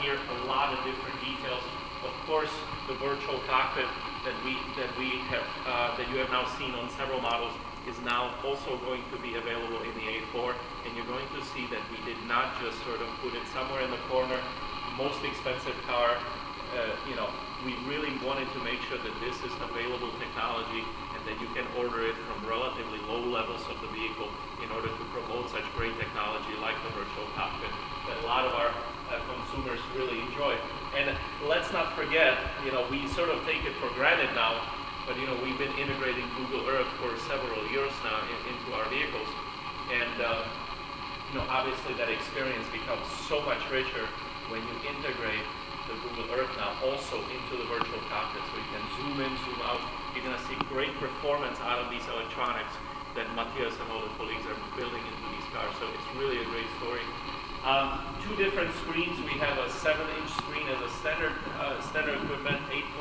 here a lot of different details. Of course, the virtual cockpit that you have now seen on several models is now also going to be available in the A4, and you're going to see that we did not just sort of put it somewhere in the corner, most expensive car. We really wanted to make sure that this is available technology and that you can order it from relatively low levels of the vehicle in order to promote such great technology like the virtual cockpit that a lot of our consumers really enjoy. And let's not forget, we sort of take it for granted now, but we've been integrating Google Earth for several years now into our vehicles, and obviously that experience becomes so much richer when you integrate the Google Earth now also into the virtual cockpit, so you can zoom in, zoom out. You're going to see great performance out of these electronics that Matthias and all the colleagues are building into these cars, so it's really a great story. Two different screens. We have a 7-inch screen as a standard equipment.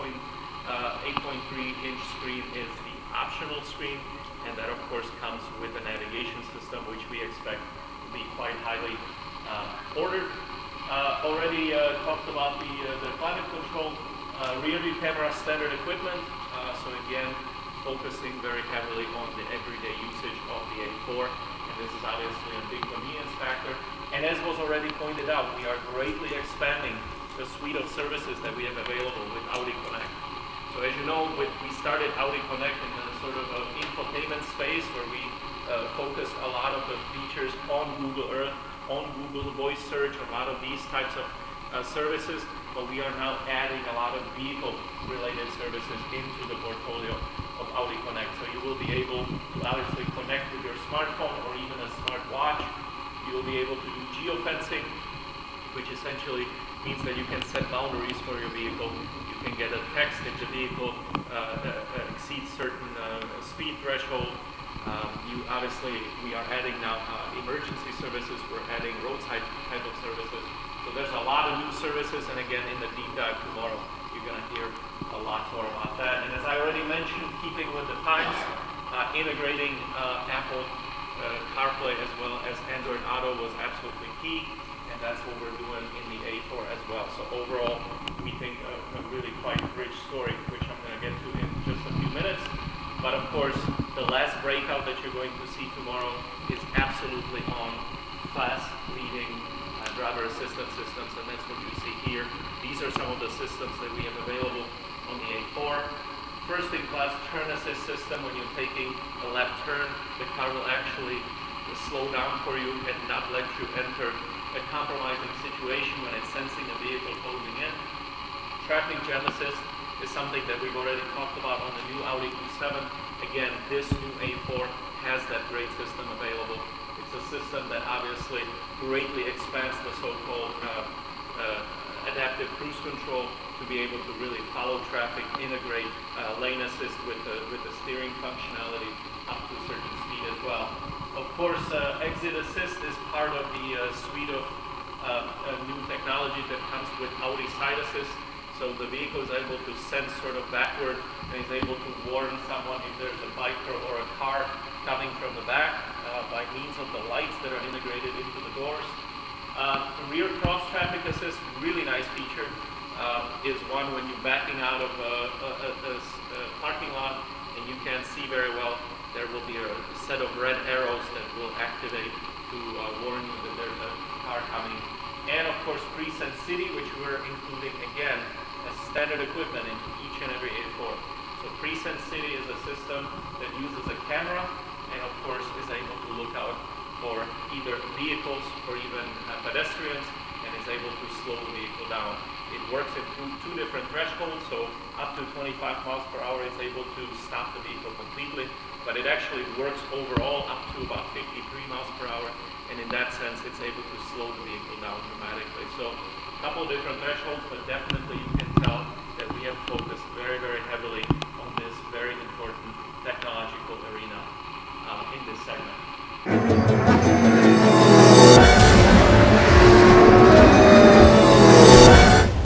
8.3-inch screen is the optional screen, and that of course comes with a navigation system, which we expect to be quite highly ordered. Already talked about the climate control, rear view camera standard equipment. So again, focusing very heavily on the everyday usage of the A4, and this is obviously a big convenience factor. And as was already pointed out, we are greatly expanding the suite of services that we have available with Audi Connect. So as you know, we started Audi Connect in a sort of infotainment space where we focused a lot of the features on Google Earth, on Google Voice Search, a lot of these types of services, but we are now adding a lot of vehicle-related services into the portfolio of Audi Connect. So you will be able to obviously connect with your smartphone or even a smartwatch. You will be able to do geofencing, which essentially means that you can set boundaries for your vehicle. You can get a text if the vehicle exceeds certain speed threshold. Obviously, we are adding now emergency services, we're adding roadside type of services. So there's a lot of new services, and again, in the deep dive tomorrow, you're going to hear a lot more about that. And as I already mentioned, keeping with the times, integrating Apple CarPlay as well as Android Auto was absolutely key, and that's what we're doing in the A4 as well. So overall, we think a really quite rich story, which I'm going to get to in just a few minutes. But of course, the last breakout that you're going to see tomorrow is absolutely on class-leading driver assistance systems, and that's what you see here. These are some of the systems that we have available on the A4. First-in-class turn assist system. When you're taking a left turn, the car will actually slow down for you and not let you enter a compromising situation when it's sensing a vehicle closing in. Traffic jam assist is something that we've already talked about on the new Audi Q7. Again, this new A4 has that great system available. It's a system that obviously greatly expands the so-called adaptive cruise control to be able to really follow traffic, integrate lane assist with the steering functionality up to a certain speed as well. Of course, exit assist is part of the suite of new technology that comes with Audi side assist. So the vehicle is able to sense sort of backward and is able to warn someone if there's a biker or a car coming from the back by means of the lights that are integrated into the doors. Rear cross traffic assist, really nice feature, is one when you're backing out of a parking lot and you can't see very well, there will be a set of red arrows that will activate to warn you that there's a car coming. And of course, Presense City, which we're including again as standard equipment into each and every A4. So Presense City is a system that uses a camera and of course is able to look out for either vehicles or even pedestrians and is able to slow the vehicle down. It works at two different thresholds, so up to 25 miles per hour it's able to stop the vehicle completely, but it actually works overall up to about 53 miles per hour, and in that sense it's able to slow the vehicle down dramatically. So a couple of different thresholds, but definitely you can tell that we have focused very, very heavily on this very important technological arena in this segment.